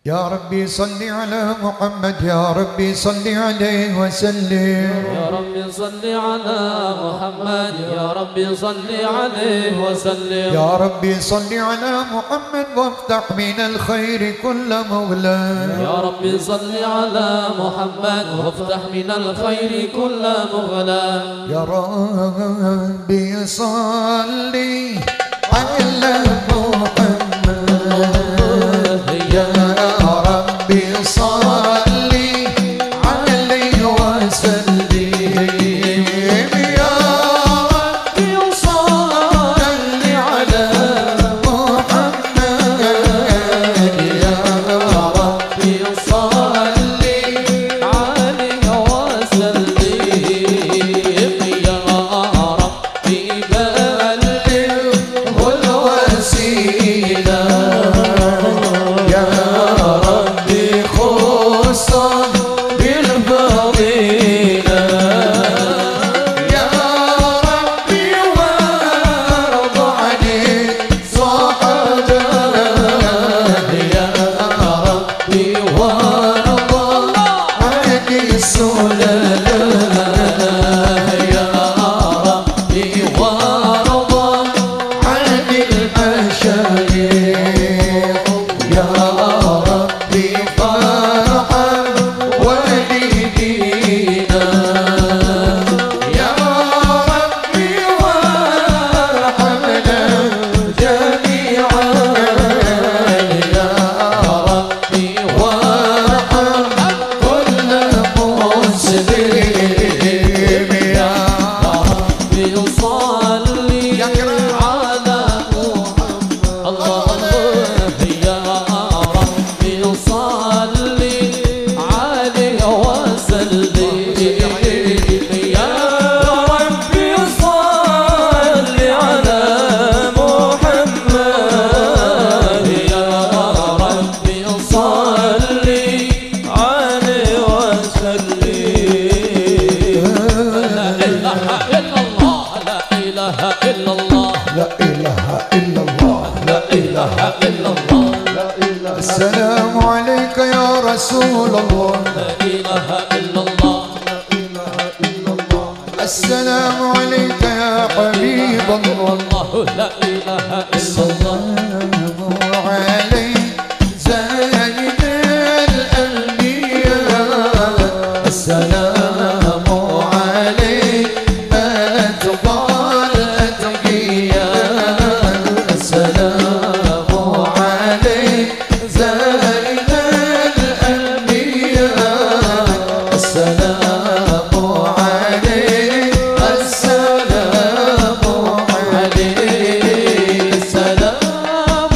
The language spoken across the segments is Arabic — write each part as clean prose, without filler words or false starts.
يا ربي صل على محمد، يا ربي صل عليه وسلم. يا ربي صل على محمد، يا ربي صل عليه وسلم. يا ربي صل على محمد وافتح من الخير كل مغلق. يا ربي صل على محمد وافتح من الخير كل مغلق. يا ربي صل على محمد، يا ربي صل عليه وسلم. يا ربي صل على محمد، يا ربي صل عليه وسلم. يا ربي بلغه الوسيلة، يا ربي خصه بالفضيلة. يا ربي وارض عليه صحبه، يا ربي وارض عن السلالة. يا ربي وارض عن المشايخ، يا ربي فارحم والدينا. يا ربي وارحمنا جميعا، يا ربي وارحم كل مسلم. يا ربي صل على محمد. الله يا ربي صل عليه وسلم. يا ربي صل على محمد، يا ربي صل عليه وسلم. لا إله إلا الله، لا إله إلا الله، لا إله إلا الله، لا إله إلا الله، السلام عليك يا رسول الله، لا إله إلا الله. السلام عليك يا حبيب الله. والله لا إله إلا الله. السلام عليك زين الأنبياء، السلام عليك أتقى الأتقياء، السلام عليك زين الأنبياء، السلام عليك، السلام عليك، السلام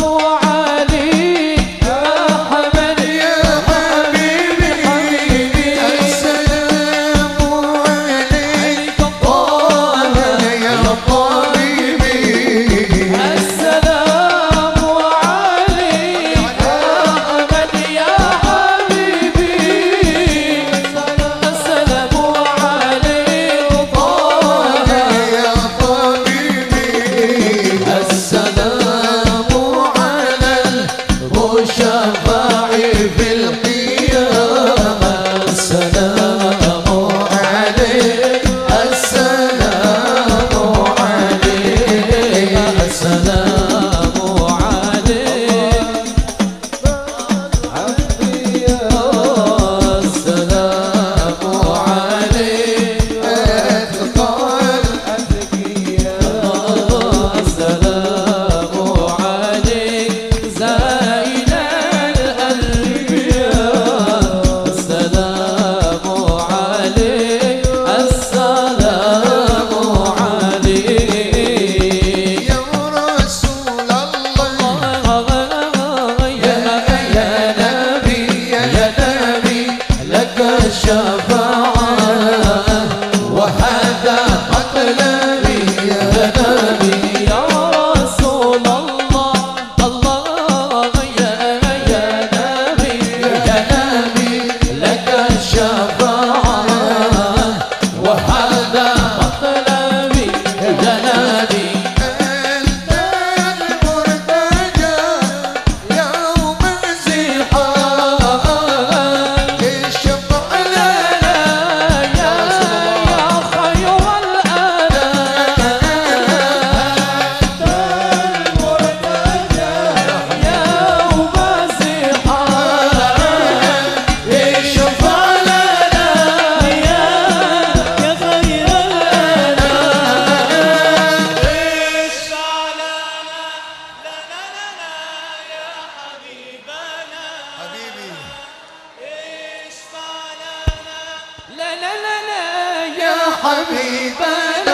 حبيبنا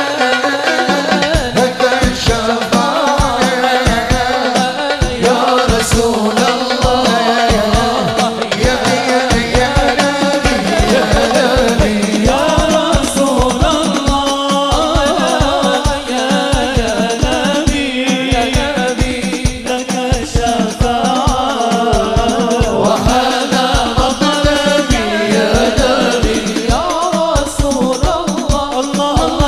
لك الشفاعة يا رسول الله يا نبي يا نبي يا رسول الله يا نبي لك الشفاعة وهذا مطلبي يا نبي يا رسول الله الله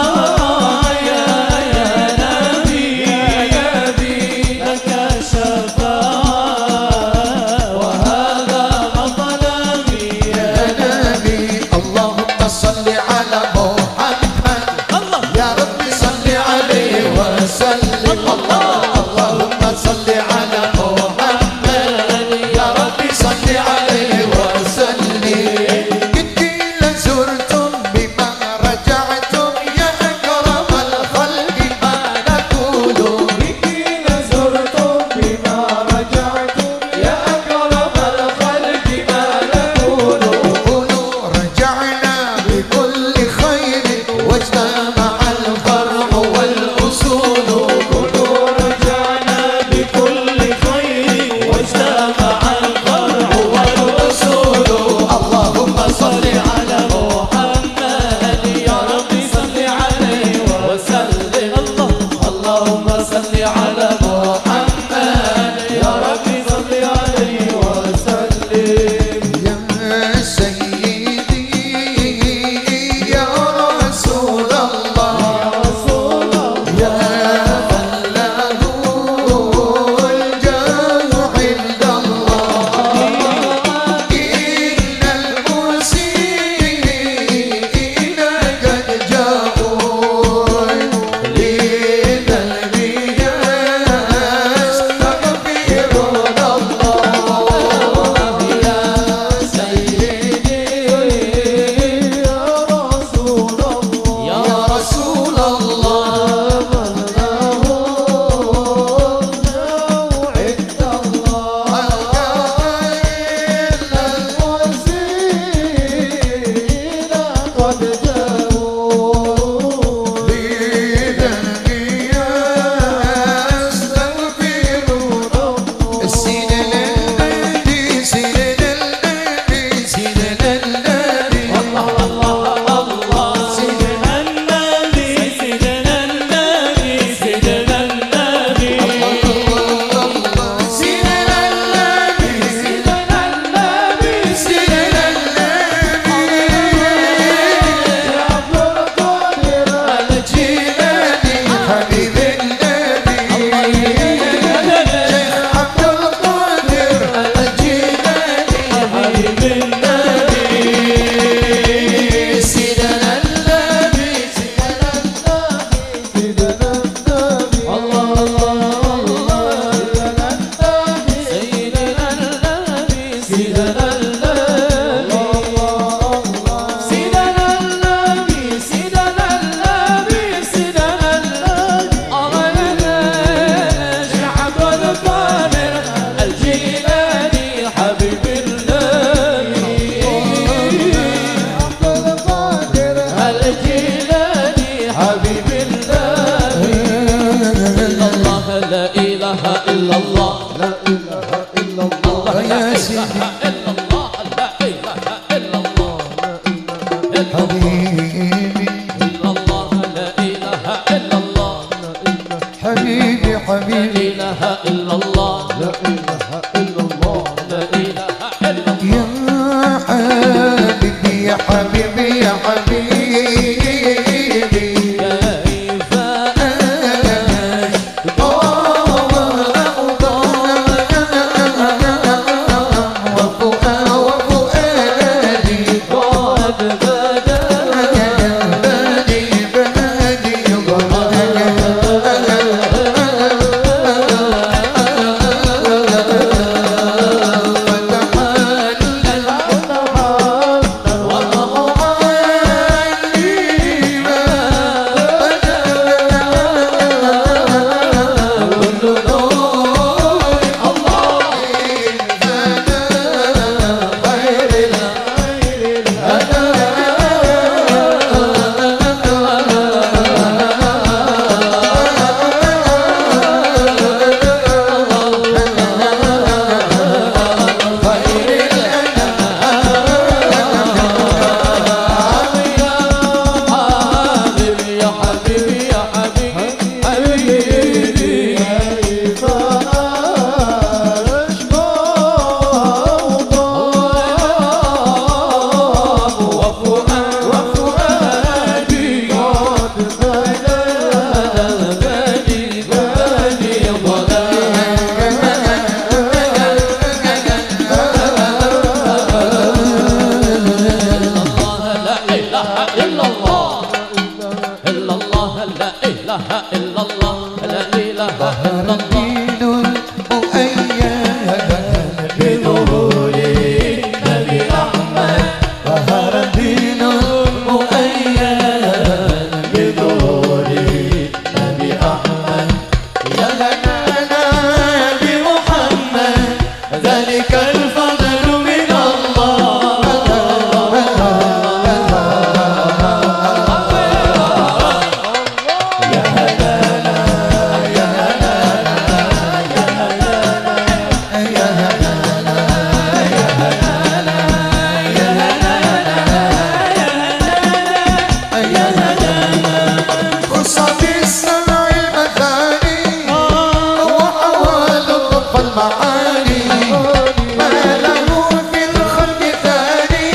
معاني ما له في الخلق ثاني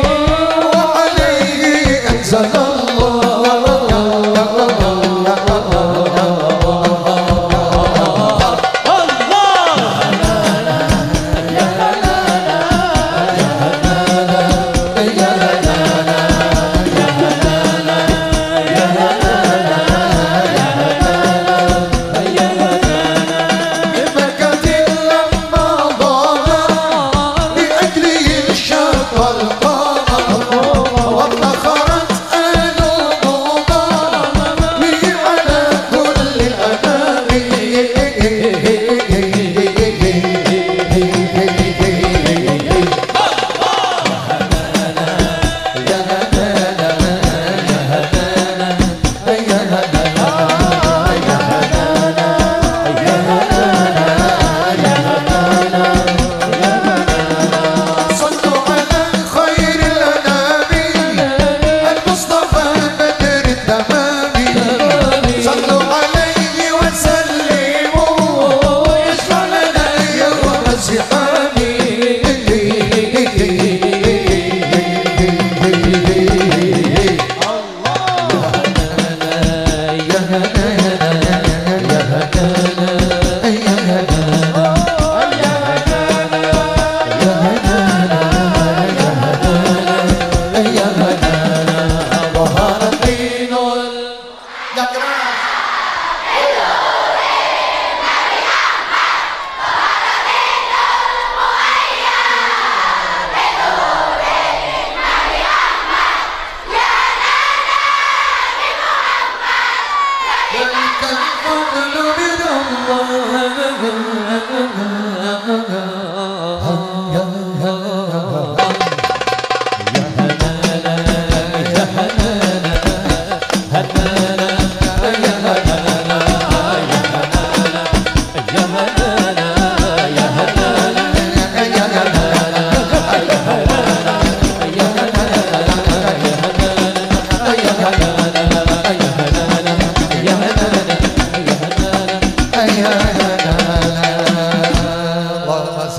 وعليه أنزل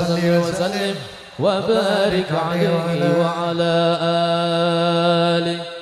وبارك عليه وعلى آله